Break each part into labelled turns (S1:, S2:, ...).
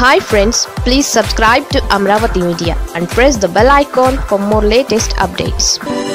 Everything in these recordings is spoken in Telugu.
S1: Hi friends, please subscribe to Amaravathi Media and press the bell icon for more latest updates.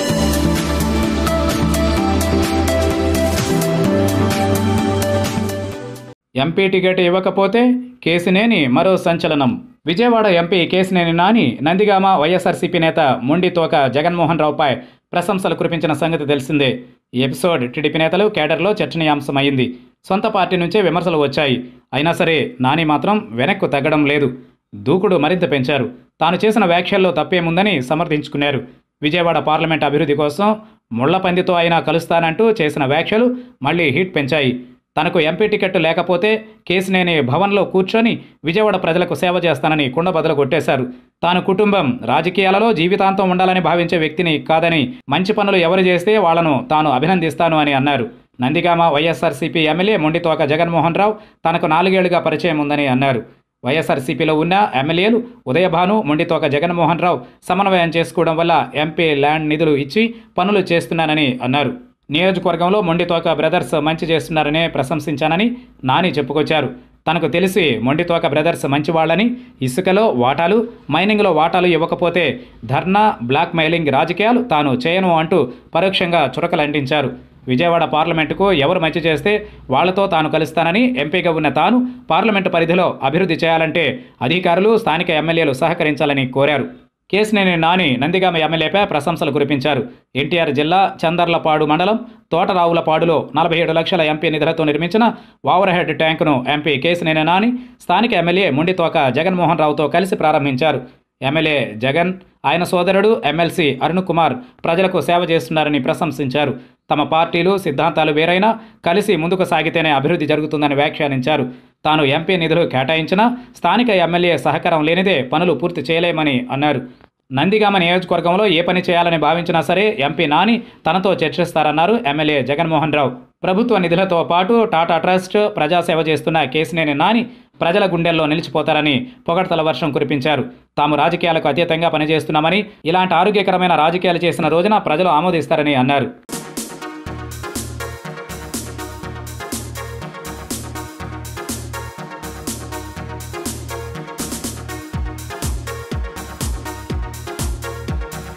S2: MP ticket ఇవ్వకపోతే కేసినేని మరో సంచలనం. విజయవాడ ఎంపీ కేసినేని నాని నందిగామ వైఎస్ఆర్సీపీ నేత మొండితోక జగన్మోహన్ రావుపై ప్రశంసలు కురిపించిన సంగతి తెలిసిందే. ఈ ఎపిసోడ్ టీడీపీ నేతలు కేడర్లో చర్చనీయాంశమైంది. సొంత పార్టీ నుంచే విమర్శలు వచ్చాయి. అయినా సరే నాని మాత్రం వెనక్కు తగ్గడం లేదు. దూకుడు మరింత పెంచారు. తాను చేసిన వ్యాఖ్యల్లో తప్పేముందని సమర్థించుకున్నారు. విజయవాడ పార్లమెంట్ అభివృద్ధి కోసం ముళ్లపందితో అయినా కలుస్తానంటూ చేసిన వ్యాఖ్యలు మళ్లీ హీట్ పెంచాయి. తనకు ఎంపీ టికెట్ లేకపోతే కేసినేని భవన్లో కూర్చొని విజయవాడ ప్రజలకు సేవ చేస్తానని కుండబద్దలు కొట్టేశారు. తాను కుటుంబం రాజకీయాలలో జీవితాంతం ఉండాలని భావించే వ్యక్తిని కాదని, మంచి పనులు ఎవరు చేస్తే వాళ్లను తాను అభినందిస్తాను అని అన్నారు. నందిగామ వైఎస్ఆర్సీపీ ఎమ్మెల్యే మొండితోక జగన్మోహన్ రావు తనకు 4 ఏళ్లుగా పరిచయం ఉందని అన్నారు. వైఎస్ఆర్సీపీలో ఉన్న ఎమ్మెల్యేలు ఉదయభాను, మొండితోక జగన్మోహన్ రావు సమన్వయం చేసుకోవడం వల్ల ఎంపీ ల్యాండ్ నిధులు ఇచ్చి పనులు చేస్తున్నానని అన్నారు. నియోజకవర్గంలో మొండితోక బ్రదర్స్ మంచి చేస్తున్నారనే ప్రశంసించానని నాని చెప్పుకొచ్చారు. తనకు తెలిసి మొండితోక బ్రదర్స్ మంచివాళ్లని, ఇసుకలో వాటాలు, మైనింగ్లో వాటాలు ఇవ్వకపోతే ధర్నా, బ్లాక్ మెయిలింగ్ రాజకీయాలు తాను చేయను అంటూ పరోక్షంగా చురకలంటించారు. విజయవాడ పార్లమెంటుకు ఎవరు మంచి చేస్తే వాళ్లతో తాను కలుస్తానని, ఎంపీగా ఉన్న తాను పార్లమెంటు పరిధిలో అభివృద్ధి చేయాలంటే అధికారులు, స్థానిక ఎమ్మెల్యేలు సహకరించాలని కోరారు. కేసినేని నాని నందిగామ ఎమ్మెల్యేపై ప్రశంసలు కురిపించారు. ఎన్టీఆర్ జిల్లా చందర్లపాడు మండలం తోటరావులపాడులో 47 లక్షల ఎంపీ నిధులతో నిర్మించిన ఓవర్ హెడ్ ట్యాంకును ఎంపీ కేసినేని నాని స్థానిక ఎమ్మెల్యే మొండితోక జగన్మోహన్ రావుతో కలిసి ప్రారంభించారు. ఎమ్మెల్యే జగన్, ఆయన సోదరుడు ఎమ్మెల్సీ అరుణ్ కుమార్ ప్రజలకు సేవ చేస్తున్నారని ప్రశంసించారు. తమ పార్టీలు, సిద్ధాంతాలు వేరైనా కలిసి ముందుకు సాగితేనే అభివృద్ధి జరుగుతుందని వ్యాఖ్యానించారు. తాను ఎంపీ నిధులు కేటాయించినా స్థానిక ఎమ్మెల్యే సహకారం లేనిదే పనులు పూర్తి చేయలేమని అన్నారు. నందిగామ నియోజకవర్గంలో ఏ పని చేయాలని భావించినా సరే ఎంపీ నాని తనతో చర్చిస్తారన్నారు ఎమ్మెల్యే జగన్మోహన్ రావు. ప్రభుత్వ నిధులతో పాటు టాటా ట్రస్ట్, ప్రజాసేవ చేస్తున్న కేసినేని నాని ప్రజల గుండెల్లో నిలిచిపోతారని పొగడ్తల వర్షం కురిపించారు. తాము రాజకీయాలకు అతీతంగా పనిచేస్తున్నామని, ఇలాంటి ఆరోగ్యకరమైన రాజకీయాలు చేసిన రోజున ప్రజలు ఆమోదిస్తారని అన్నారు.